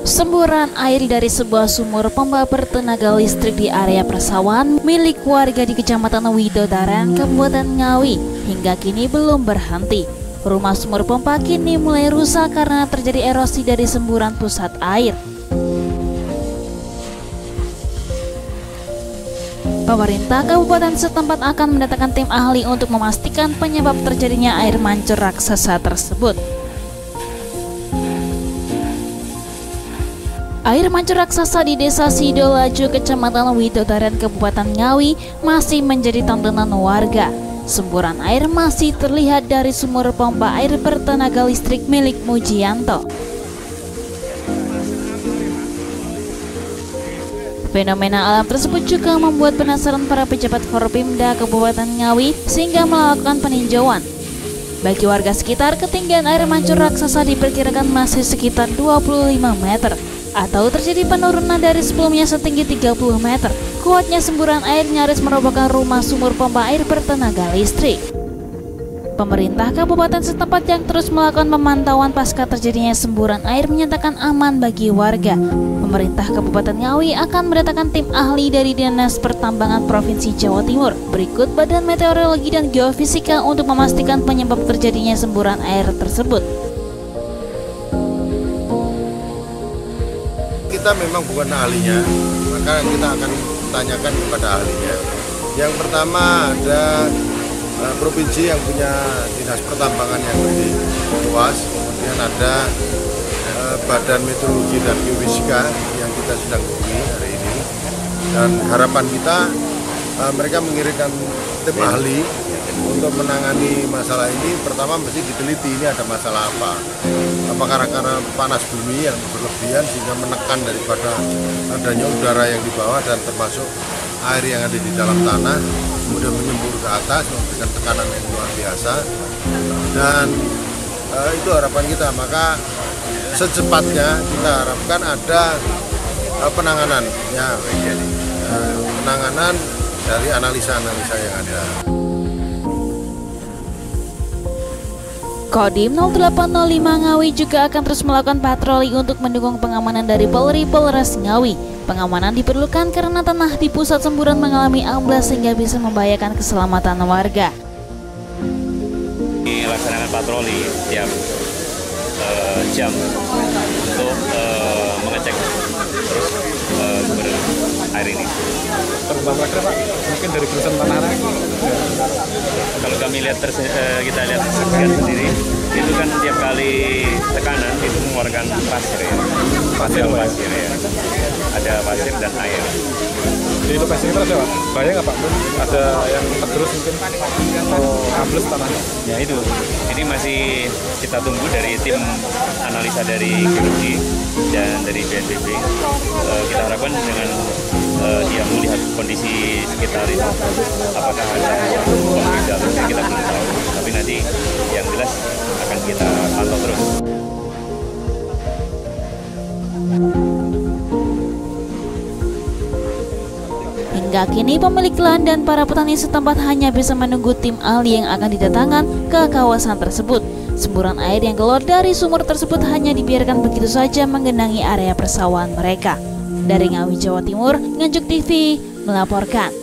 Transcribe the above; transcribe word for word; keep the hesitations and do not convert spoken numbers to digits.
Semburan air dari sebuah sumur pompa bertenaga listrik di area persawahan milik warga di Kecamatan Widodaran, Kabupaten Ngawi hingga kini belum berhenti. Rumah sumur pompa kini mulai rusak karena terjadi erosi dari semburan pusat air. Pemerintah kabupaten setempat akan mendatangkan tim ahli untuk memastikan penyebab terjadinya air mancur raksasa tersebut. Air mancur raksasa di Desa Sidolaju, Kecamatan Widodaran, Kabupaten Ngawi masih menjadi tontonan warga. Semburan air masih terlihat dari sumur pompa air bertenaga listrik milik Mujianto. Fenomena alam tersebut juga membuat penasaran para pejabat Forpimda Kabupaten Ngawi sehingga melakukan peninjauan. Bagi warga sekitar, ketinggian air mancur raksasa diperkirakan masih sekitar dua puluh lima meter. Atau terjadi penurunan dari sebelumnya setinggi tiga puluh meter. Kuatnya semburan air nyaris merobohkan rumah sumur pompa air bertenaga listrik. Pemerintah kabupaten setempat yang terus melakukan pemantauan pasca terjadinya semburan air menyatakan aman bagi warga. Pemerintah Kabupaten Ngawi akan mendatangkan tim ahli dari Dinas Pertambangan Provinsi Jawa Timur. Berikut Badan Meteorologi dan Geofisika untuk memastikan penyebab terjadinya semburan air tersebut. Kita memang bukan ahlinya, maka kita akan tanyakan kepada ahlinya. Yang pertama ada uh, provinsi yang punya dinas pertambangan yang lebih luas, kemudian ada uh, Badan Meteorologi dan Geofisika yang kita sedang hubungi hari ini. Dan harapan kita uh, mereka mengirimkan tim ahli untuk menangani masalah ini. Pertama mesti diteliti ini ada masalah apa. Apakah karena panas bumi yang berlebihan sehingga menekan daripada adanya udara yang di bawah dan termasuk air yang ada di dalam tanah kemudian menyembur ke atas memberikan tekanan yang luar biasa, dan uh, itu harapan kita. Maka secepatnya kita harapkan ada uh, penanganan ya, uh, penanganan dari analisa-analisa yang ada. Kodim nol delapan nol lima Ngawi juga akan terus melakukan patroli untuk mendukung pengamanan dari Polri Polres Ngawi. Pengamanan diperlukan karena tanah di pusat semburan mengalami amblas sehingga bisa membahayakan keselamatan warga. Dilaksanakan patroli tiap uh, jam untuk uh, mengecek terus uh, air ini. Terutama Pak, mungkin dari perusahaan tanah. Kalau kami lihat terse uh, kita lihat saksikan sendiri, itu kan tiap kali tekanan itu mengeluarkan pasir ya, pasir pasir ya, ada pasir dan air. Di lokasi kita ada bahaya nggak Pak? Ada yang tergerus mungkin atau ambles tanahnya? Ya itu, ini masih kita tunggu dari tim analisa dari geologi dan dari B N P B. Uh, kita harapkan dengan uh, dia melihat kondisi sekitar itu, apakah ada konflik dalamnya kita belum tahu. Tapi nanti yang jelas akan kita pantau terus. Hingga kini pemilik lahan dan para petani setempat hanya bisa menunggu tim ahli yang akan didatangkan ke kawasan tersebut. Semburan air yang keluar dari sumur tersebut hanya dibiarkan begitu saja menggenangi area persawahan mereka. Dari Ngawi, Jawa Timur, Nganjuk T V melaporkan.